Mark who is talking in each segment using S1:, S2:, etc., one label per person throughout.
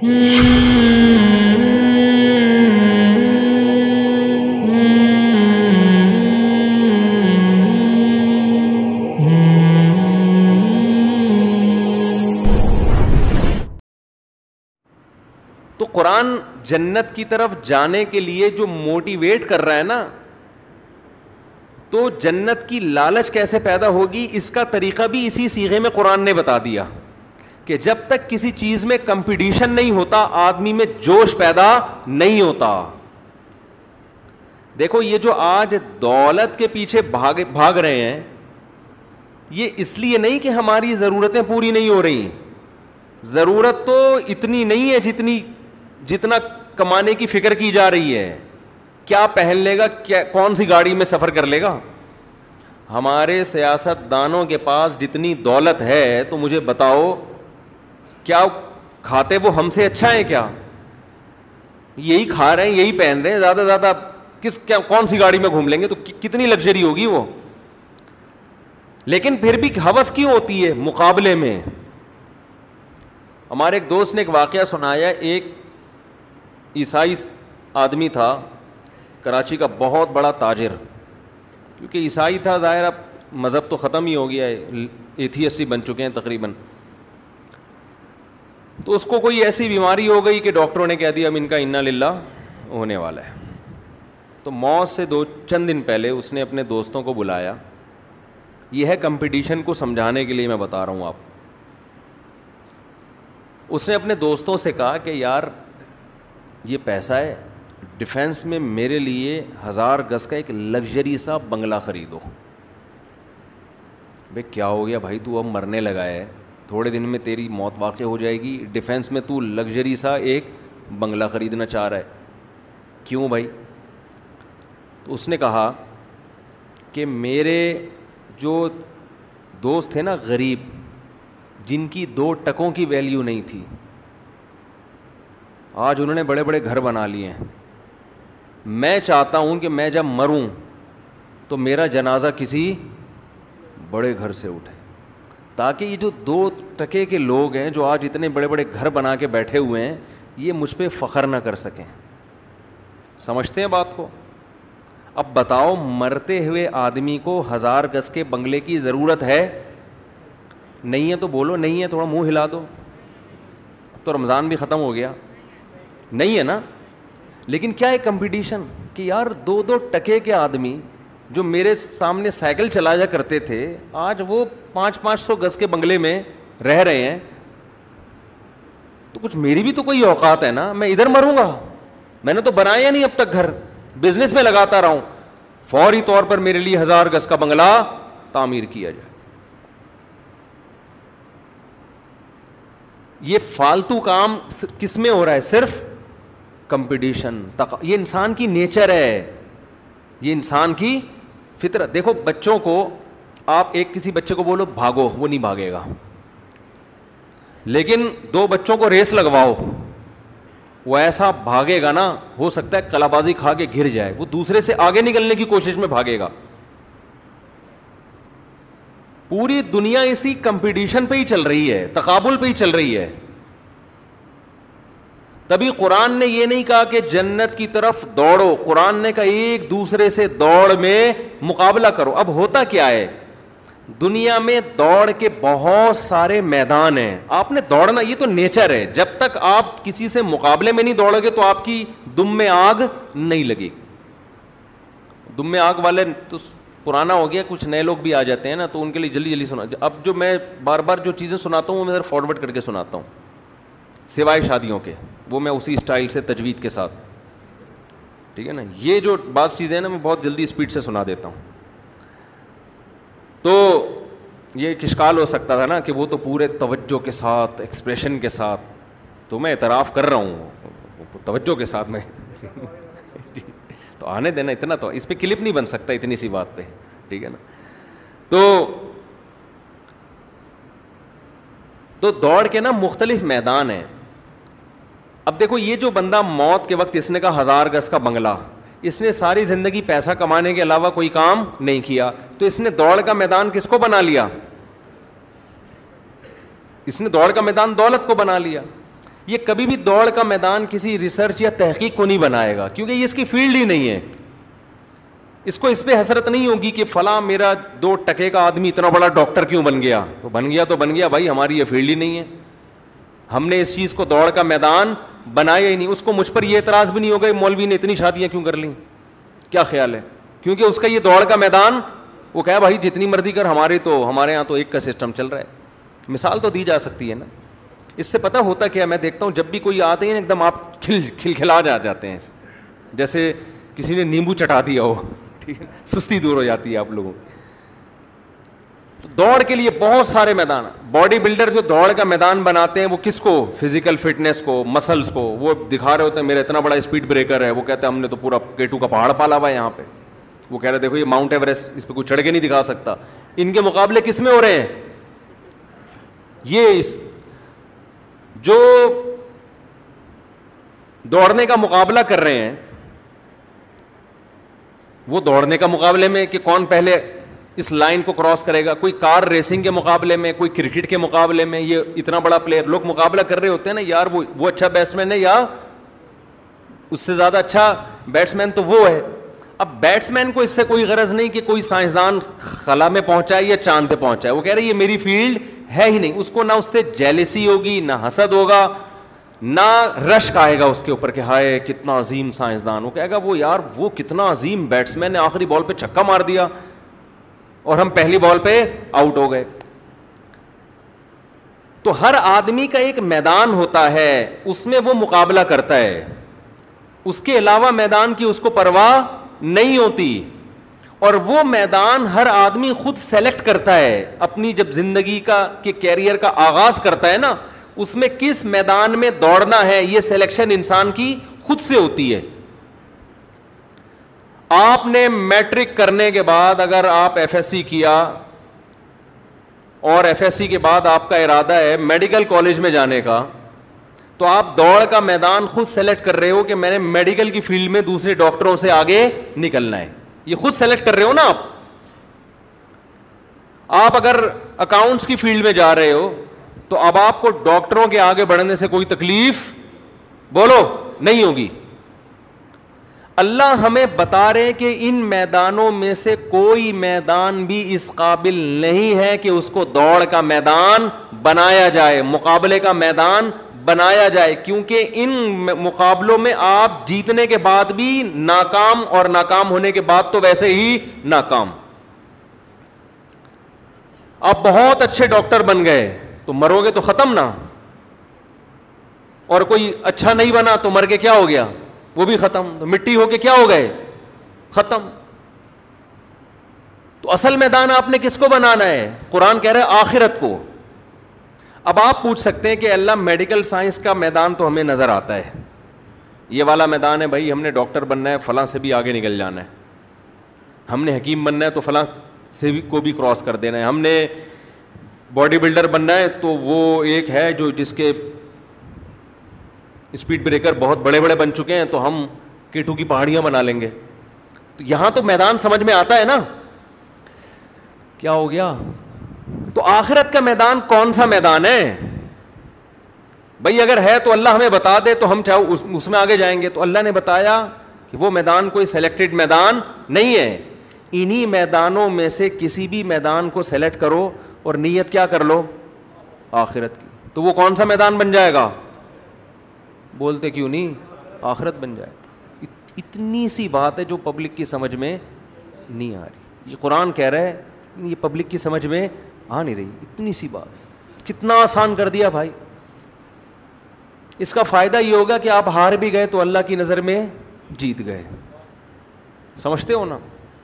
S1: تو قرآن جنت کی طرف جانے کے لیے جو موٹیویٹ کر رہا ہے نا, تو جنت کی لالچ کیسے پیدا ہوگی اس کا طریقہ بھی اسی صیغے میں قرآن نے بتا دیا کہ جب تک کسی چیز میں کمپٹیشن نہیں ہوتا آدمی میں جوش پیدا نہیں ہوتا. دیکھو یہ جو آج دولت کے پیچھے بھاگ رہے ہیں, یہ اس لیے نہیں کہ ہماری ضرورتیں پوری نہیں ہو رہی. ضرورت تو اتنی نہیں ہے جتنا کمانے کی فکر کی جا رہی ہے. کیا پہن لے گا, کون سی گاڑی میں سفر کر لے گا. ہمارے سیاست دانوں کے پاس جتنی دولت ہے تو مجھے بتاؤ کیا کھاتے وہ ہم سے اچھا ہے کیا؟ یہی کھا رہے ہیں, یہی پہن رہے ہیں, زیادہ سے زیادہ کون سی گاڑی میں گھوم لیں گے تو کتنی لگژری ہوگی وہ. لیکن پھر بھی ہوس کیوں ہوتی ہے مقابلے میں. ہمارے ایک دوست نے ایک واقعہ سنایا. ایک عیسائی آدمی تھا کراچی کا, بہت بڑا تاجر, کیونکہ عیسائی تھا ظاہر اب مذہب تو ختم ہی ہو گیا ہے, ایتھیسٹ ہی بن چکے ہیں تقریباً. تو اس کو کوئی ایسی بیماری ہو گئی کہ ڈاکٹروں نے کہہ دیا اب ان کا انا للہ ہونے والا ہے. تو موت سے چند دن پہلے اس نے اپنے دوستوں کو بلایا. یہ ہے کمپٹیشن کو سمجھانے کے لیے میں بتا رہا ہوں آپ. اس نے اپنے دوستوں سے کہا کہ یار یہ پیسہ ہے, ڈیفینس میں میرے لیے 1000 گز کا ایک لگژری سا بنگلہ خریدو. بھائی کیا ہو گیا بھائی, تو اب مرنے لگا ہے, تھوڑے دن میں تیری موت واقع ہو جائے گی, ڈیفینس میں تو لگژری سا ایک بنگلہ خریدنا چاہ رہا ہے, کیوں بھائی؟ تو اس نے کہا کہ میرے جو دوست تھے نا غریب, جن کی 2 ٹکوں کی ویلیو نہیں تھی, آج انہوں نے بڑے بڑے گھر بنا لیے ہیں. میں چاہتا ہوں کہ میں جب مروں تو میرا جنازہ کسی بڑے گھر سے اٹھے, تاکہ یہ جو 2 ٹکے کے لوگ ہیں جو آج اتنے بڑے بڑے گھر بنا کے بیٹھے ہوئے ہیں یہ مجھ پہ فخر نہ کر سکیں. سمجھتے ہیں بات کو؟ اب بتاؤ مرتے ہوئے آدمی کو 1000 گز کے بنگلے کی ضرورت ہے؟ نہیں ہے تو بولو نہیں ہے, تھوڑا منہ ہلا دو. اب تو رمضان بھی ختم ہو گیا, نہیں ہے نا. لیکن کیا ہے کمپٹیشن کہ یار 2 ٹکے کے آدمی جو میرے سامنے سائیکل چلایا کرتے تھے آج وہ 500 گز کے بنگلے میں رہ رہے ہیں, تو کچھ میری بھی تو کوئی اوقات ہے نا. میں ادھر مروں گا, میں نے تو بنایا نہیں اب تک گھر, بزنس میں لگاتا رہا ہوں, فوری طور پر میرے لیے 1000 گز کا بنگلہ تعمیر کیا جائے. یہ فالتو کام کس میں ہو رہا ہے؟ صرف کمپٹیشن. یہ انسان کی نیچر ہے, یہ انسان کی فطرت. دیکھو بچوں کو آپ کسی بچے کو بولو بھاگو, وہ نہیں بھاگے گا. لیکن 2 بچوں کو ریس لگواؤ, وہ ایسا بھاگے گا نا, ہو سکتا ہے کلا بازی کھا کے گر جائے, وہ دوسرے سے آگے نکلنے کی کوشش میں بھاگے گا. پوری دنیا اسی کمپٹیشن پہ ہی چل رہی ہے, تقابل پہ ہی چل رہی ہے. تبھی قرآن نے یہ نہیں کہا کہ جنت کی طرف دوڑو, قرآن نے کہا ایک دوسرے سے دوڑ میں مقابلہ کرو. اب ہوتا کیا ہے, دنیا میں دوڑ کے بہت سارے میدان ہیں, آپ نے دوڑنا, یہ تو نیچر ہے. جب تک آپ کسی سے مقابلے میں نہیں دوڑو گے تو آپ کی دم میں آگ نہیں لگے. دم میں آگ والے تو پرانا ہو گیا, کچھ نئے لوگ بھی آ جاتے ہیں نا, تو ان کے لیے جلدی جلدی سنا. اب جو میں بار بار جو چیزیں سناتا ہوں وہ میں ذرا فارورڈ کر کے سناتا ہوں, سوائے شادیوں کے, وہ میں اسی اسٹائل سے تجوید کے ساتھ, ٹھیک ہے نا. یہ جو بعض چیزیں ہیں نا میں بہت جلدی اسپیڈ سے سنا دیتا ہوں. تو یہ ایک اشکال ہو سکتا تھا نا کہ وہ تو پورے توجہ کے ساتھ, ایکسپریشن کے ساتھ, تو میں اعتراف کر رہا ہوں توجہ کے ساتھ میں تو آنے دینا, اتنا تو اس پہ کلپ نہیں بن سکتا اتنی سی بات پہ, ٹھیک ہے نا. تو دوڑ کے نا مختلف میدان ہیں. اب دیکھو یہ جو بندہ موت کے وقت اس نے کہا 1000 گز کا بنگلہ, اس نے ساری زندگی پیسہ کمانے کے علاوہ کوئی کام نہیں کیا, تو اس نے دوڑ کا میدان کس کو بنا لیا؟ اس نے دوڑ کا میدان دولت کو بنا لیا. یہ کبھی بھی دوڑ کا میدان کسی ریسرچ یا تحقیق کو نہیں بنائے گا, کیونکہ یہ اس کی فیلڈ ہی نہیں ہے. اس کو اس پہ حسرت نہیں ہوگی کہ فلاں میرا 2 ٹکے کا آدمی اتنا بڑا ڈاکٹر کیوں بن گیا. تو بن گیا بھائی, ہماری یہ فیلڈ ہی نہیں ہے, ہم نے اس چیز کو دوڑ کا میدان بنایا ہی نہیں. اس کو مجھ پر یہ اعتراض بھی نہیں ہوگا مولوی نے اتنی شادیاں کیوں کر لیں, کیا خیال ہے, کیونکہ اس کا یہ دوڑ کا میدان, وہ کہا بھائی جتنی مرضی کر, ہمارے یہاں تو ایک کا سسٹم چل رہا ہے. مثال تو دی جا سکتی ہے نا. اس سے پتہ ہوتا کیا, میں دیکھتا ہوں جب بھی کوئی آتے ہیں ایک دم آپ کھلکھلا جاتے ہیں, جیسے کسی نے نیمبو چٹا دیا ہو, ٹھیک ہے, سستی دور ہو جاتی ہے آپ لوگوں کی. تو دوڑ کے لیے بہت سارے میدان, باڈی بلڈر جو دوڑ کا میدان بناتے ہیں وہ کس کو, فزیکل فٹنس کو, مسلس کو, وہ دکھا رہے ہوتے ہیں میرا اتنا بڑا اسپیڈ بریکر ہے, وہ کہتے ہیں ہم نے تو پورا K2 کا پہاڑ پالا ہوا ہے یہاں پہ. وہ کہہ رہے دیکھو یہ ماؤنٹ ایوریسٹ, اس پہ کوئی چڑھ کے نہیں دکھا سکتا. ان کے مقابلے کس میں ہو رہے ہیں, یہ جو دوڑنے کا مقابلہ کر رہے ہیں, وہ دوڑنے کا مقابلے میں کہ کون پہلے اس لائن کو کراس کرے گا, کوئی کار ریسنگ کے مقابلے میں, کوئی کرکٹ کے مقابلے میں, یہ اتنا بڑا پلیئر, لوگ مقابلہ کر رہے ہوتے ہیں نا, یار وہ اچھا بیٹسمین ہے یا اس سے زیادہ اچھا بیٹسمین تو وہ ہے. اب بیٹسمین کو اس سے کوئی غرض نہیں کہ کوئی سائنسدان خلا میں پہنچا ہے یا چاند پہ پہنچا ہے, وہ کہہ رہے یہ میری فیلڈ ہے ہی نہیں. اس کو نہ اس سے جیلسی ہوگی, نہ حسد ہوگا, نہ رشک آئے گا اس کے اوپر کہ ہائے کتنا عظیم سائنسدان. وہ کہے گا وہ یار وہ کتنا عظیم بیٹسمین نے آخری بال پہ چھکا مار دیا اور ہم پہلی بال پہ آؤٹ ہو گئے. تو ہر آدمی کا ایک میدان ہوتا ہے, اس میں وہ مقابلہ کرتا ہے, اس کے علاوہ میدان کی اس کو پرواہ نہیں ہوتی. اور وہ میدان ہر آدمی خود سیلیکٹ کرتا ہے اپنی, جب زندگی کا کہ کیریئر کا آغاز کرتا ہے نا, اس میں کس میدان میں دوڑنا ہے, یہ سلیکشن انسان کی خود سے ہوتی ہے. آپ نے میٹرک کرنے کے بعد اگر آپ ایف ایس سی کیا اور ایف ایس سی کے بعد آپ کا ارادہ ہے میڈیکل کالج میں جانے کا, تو آپ دوڑ کا میدان خود سیلیکٹ کر رہے ہو کہ میں نے میڈیکل کی فیلڈ میں دوسرے ڈاکٹروں سے آگے نکلنا ہے, یہ خود سیلیکٹ کر رہے ہو نا آپ. آپ اگر اکاؤنٹس کی فیلڈ میں جا رہے ہو تو اب آپ کو ڈاکٹروں کے آگے بڑھنے سے کوئی تکلیف بولو نہیں ہوگی. اللہ ہمیں بتا رہے کہ ان میدانوں میں سے کوئی میدان بھی اس قابل نہیں ہے کہ اس کو دوڑ کا میدان بنایا جائے, مقابلے کا میدان بنایا جائے, کیونکہ ان مقابلوں میں آپ جیتنے کے بعد بھی ناکام اور ناکام ہونے کے بعد تو ویسے ہی ناکام. آپ بہت اچھے ڈاکٹر بن گئے تو مرو گے تو ختم نا, اور کوئی اچھا نہیں بنا تو مر کے کیا ہو گیا, وہ بھی ختم, تو مٹی ہو کے کیا ہو گئے, ختم. تو اصل میدان آپ نے کس کو بنانا ہے, قرآن کہہ رہا ہے آخرت کو. اب آپ پوچھ سکتے ہیں کہ اللہ میڈیکل سائنس کا میدان تو ہمیں نظر آتا ہے, یہ والا میدان ہے بھائی, ہم نے ڈاکٹر بننا ہے فلاں سے بھی آگے نکل جانا ہے, ہم نے حکیم بننا ہے تو فلاں سے بھی کو بھی کراس کر دینا ہے, ہم نے باڈی بلڈر بننا ہے تو وہ ایک ہے جو جس کے اسپیڈ بریکر بہت بڑے بڑے بن چکے ہیں تو ہم K2 کی پہاڑیاں بنا لیں گے. تو یہاں تو میدان سمجھ میں آتا ہے نا, کیا ہو گیا. تو آخرت کا میدان کون سا میدان ہے بھائی, اگر ہے تو اللہ ہمیں بتا دے تو ہم چاہو اس میں آگے جائیں گے. تو اللہ نے بتایا کہ وہ میدان کوئی سلیکٹڈ میدان نہیں ہے, انہی میدانوں میں سے کسی بھی میدان کو سلیکٹ کرو اور نیت کیا کر لو, آخرت کی. تو وہ کون سا میدان بن جائے گا, بولتے کیوں نہیں, آخرت بن جائے. اتنی سی بات ہے جو پبلک کی سمجھ میں نہیں آ رہی. یہ قرآن کہہ رہا ہے, یہ پبلک کی سمجھ میں آ نہیں رہی. اتنی سی بات کتنا آسان کر دیا بھائی. اس کا فائدہ یہ ہوگا کہ آپ ہار بھی گئے تو اللہ کی نظر میں جیت گئے, سمجھتے ہو نا.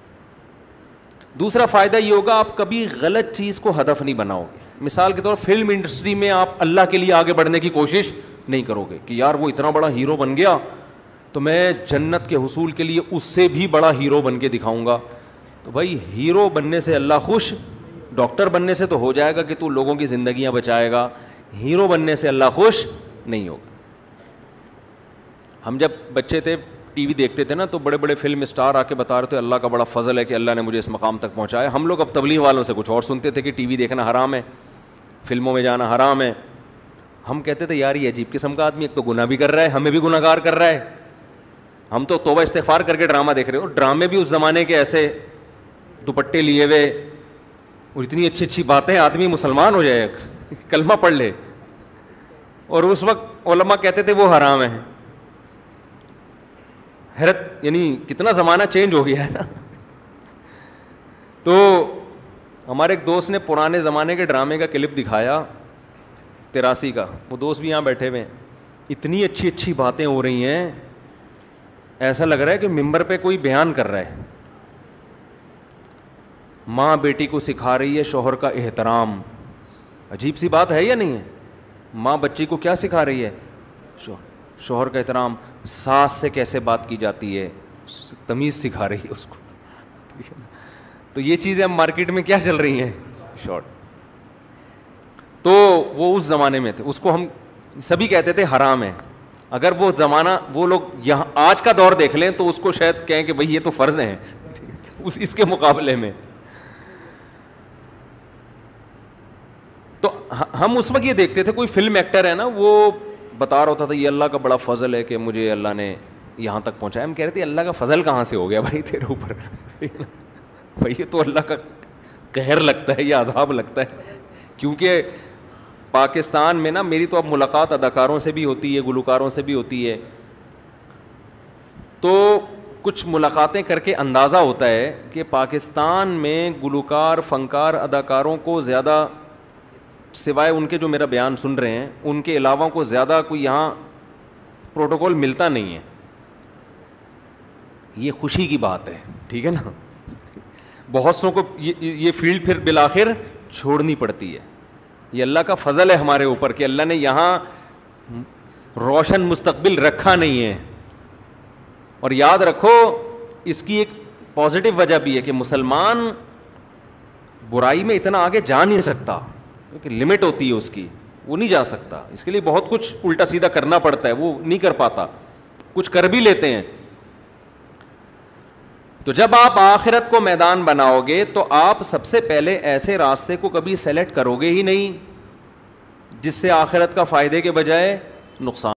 S1: دوسرا فائدہ یہ ہوگا آپ کبھی غلط چیز کو ہدف نہیں بناؤ گے. مثال کے طور فلم انڈسٹری میں آپ اللہ کے لیے آگے بڑھنے کی کوشش نہیں کرو گے کہ یار وہ اتنا بڑا ہیرو بن گیا تو میں جنت کے حصول کے لیے اس سے بھی بڑا ہیرو بن کے دکھاؤں گا. تو بھائی ہیرو بننے سے اللہ خوش, ڈاکٹر بننے سے تو ہو جائے گا کہ تو لوگوں کی زندگیاں بچائے گا, ہیرو بننے سے اللہ خوش نہیں ہوگا. ہم جب بچے تھے ٹی وی دیکھتے تھے نا تو بڑے بڑے فلم اسٹار آ کے بتا رہے تھے اللہ کا بڑا فضل ہے کہ اللہ نے مجھے اس مقام تک پہنچایا. ہم لوگ اب تبلیغ والوں سے کچھ اور سنتے تھے کہ ٹی وی دیکھنا حرام ہے, فلموں میں جانا حرام ہے, ہم کہتے تھے یار یہ عجیب قسم کا آدمی، ایک تو گناہ بھی کر رہا ہے، ہمیں بھی گناہ گار کر رہا ہے، ہم تو توبہ استغفار کر کے ڈرامہ دیکھ رہے ہو. ڈرامے بھی اس زمانے کے ایسے دوپٹے لیے ہوئے اور اتنی اچھی اچھی باتیں، آدمی مسلمان ہو جائے، کلمہ پڑھ لے. اور اس وقت علماء کہتے تھے وہ حرام ہے. حیرت، یعنی کتنا زمانہ چینج ہو گیا ہے نا. تو ہمارے ایک دوست نے پرانے زمانے کے ڈرامے کا کلپ دکھایا 83 کا، وہ دوست بھی یہاں بیٹھے ہوئے ہیں. اتنی اچھی اچھی باتیں ہو رہی ہیں، ایسا لگ رہا ہے کہ ممبر پہ کوئی بیان کر رہا ہے. ماں بیٹی کو سکھا رہی ہے شوہر کا احترام. عجیب سی بات ہے یا نہیں ہے؟ ماں بچی کو کیا سکھا رہی ہے؟ شوہر کا احترام. ساس سے کیسے بات کی جاتی ہے، تمیز سکھا رہی ہے اس کو. تو یہ چیزیں اب مارکیٹ میں کیا چل رہی ہیں؟ شارٹ. تو وہ اس زمانے میں تھے، اس کو ہم سبھی کہتے تھے حرام ہے. اگر وہ زمانہ وہ لوگ یہاں آج کا دور دیکھ لیں تو اس کو شاید کہیں کہ بھئی یہ تو فرض ہیں اس کے مقابلے میں. تو ہم اس وقت یہ دیکھتے تھے، کوئی فلم ایکٹر ہے نا، وہ بتا رہا ہوتا تھا یہ اللہ کا بڑا فضل ہے کہ مجھے اللہ نے یہاں تک پہنچایا. ہم کہہ رہے تھے اللہ کا فضل کہاں سے ہو گیا بھائی تیرے اوپر؟ بھائی یہ تو اللہ کا قہر لگتا ہے، یہ عذاب لگتا ہے. کیونکہ پاکستان میں نا، میری تو اب ملاقات اداکاروں سے بھی ہوتی ہے، گلوکاروں سے بھی ہوتی ہے، تو کچھ ملاقاتیں کر کے اندازہ ہوتا ہے کہ پاکستان میں گلوکار، فنکار، اداکاروں کو زیادہ، سوائے ان کے جو میرا بیان سن رہے ہیں، ان کے علاوہ کو زیادہ کوئی یہاں پروٹوکول ملتا نہیں ہے. یہ خوشی کی بات ہے، ٹھیک ہے نا. بہت سوں کو یہ فیلڈ پھر بالآخر چھوڑنی پڑتی ہے. یہ اللہ کا فضل ہے ہمارے اوپر کہ اللہ نے یہاں روشن مستقبل رکھا نہیں ہے. اور یاد رکھو اس کی ایک پازیٹیو وجہ بھی ہے کہ مسلمان برائی میں اتنا آگے جا نہیں سکتا، کیونکہ لمٹ ہوتی ہے اس کی، وہ نہیں جا سکتا. اس کے لیے بہت کچھ الٹا سیدھا کرنا پڑتا ہے، وہ نہیں کر پاتا. کچھ کر بھی لیتے ہیں. تو جب آپ آخرت کو میدان بناؤ گے تو آپ سب سے پہلے ایسے راستے کو کبھی سیلیکٹ کرو گے ہی نہیں جس سے آخرت کا فائدے کے بجائے نقصان